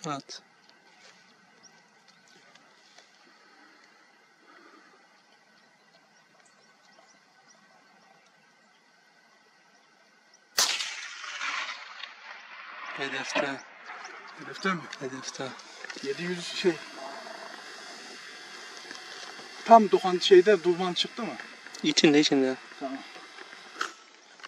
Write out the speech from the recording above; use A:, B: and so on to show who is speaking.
A: Evet. Hedefte.
B: Hedefte mi?
A: Hedefte.
B: 700 şey. Tam duman şeyde duman çıktı mı?
A: İçinde.
B: Tamam.